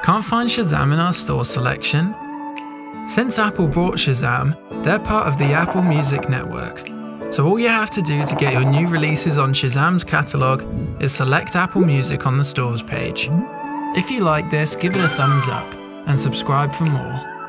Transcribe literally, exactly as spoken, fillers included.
Can't find Shazam in our store selection? Since Apple bought Shazam, they're part of the Apple Music Network. So all you have to do to get your new releases on Shazam's catalogue is select Apple Music on the stores page. If you like this, give it a thumbs up and subscribe for more.